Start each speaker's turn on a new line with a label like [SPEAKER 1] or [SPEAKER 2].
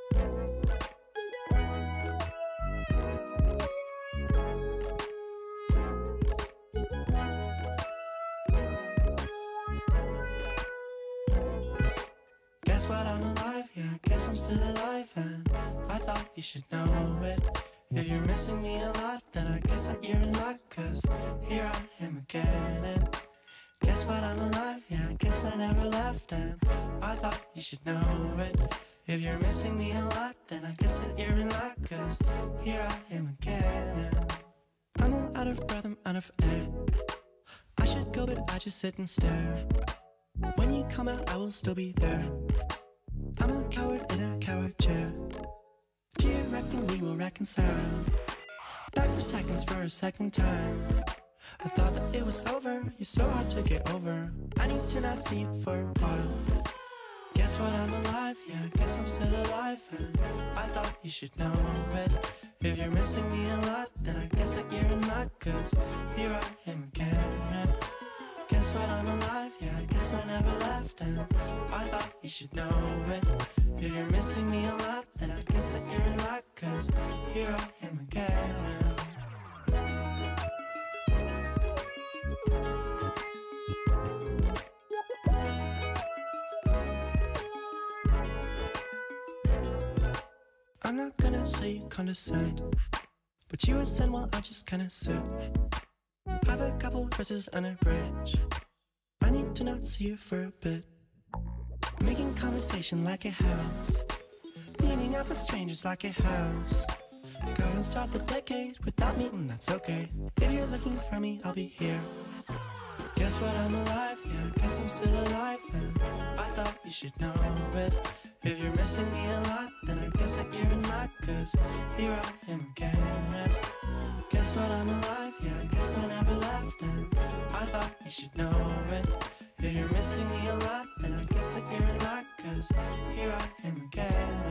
[SPEAKER 1] Guess what, I'm alive, yeah, guess I'm still alive. And I thought you should know it. If you're missing me a lot, then I guess that you're in luck, 'cause here I am again. And guess what, I'm alive, yeah, I guess I never left. And I thought you should know it. If you're missing me a lot, then I guess that you're in luck, 'cause here I am again. And I'm all out of breath, I'm out of air. I should go, but I just sit and stare. When you come out, I will still be there. I'm a coward in a coward chair. Do you reckon we will reconcile? Back for seconds for a second time. I thought that it was over, you're so hard to get over. I need to not see you for a while. Guess what, I'm alive, yeah, I guess I'm still alive. And I thought you should know it. If you're missing me a lot, then I guess that you're in luck, 'cause here I am again. Guess what, I'm alive, yeah, I guess I never left. And I thought you should know it. If you're missing me a lot, then I guess that you're in luck, 'cause here I am again. I'm not gonna say you condescend, but you ascend while I just kinda sit. Have a couple verses and a bridge. I need to not see you for a bit. Making conversation like it helps. Meeting up with strangers like it helps. Go and start the decade without me, and that's okay. If you're looking for me, I'll be here. Guess what, I'm alive, yeah, guess I'm still alive. And I thought you should know it. If you're missing me a lot, then I guess that you're in luck, 'cause here I am again. Guess what, I'm alive, yeah, I guess I never left. And I thought you should know it. If you're missing me a lot, then I guess that you're in luck, 'cause here I am again.